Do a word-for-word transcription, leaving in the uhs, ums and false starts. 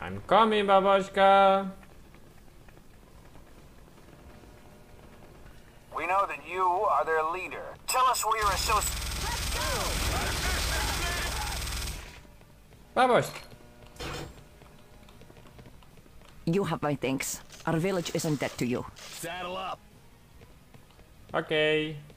I'm coming, Babushka. We know that you are their leader. Tell us where you're associated. Babushka. You have my thanks. Our village isn't dead to you. Saddle up. Okay.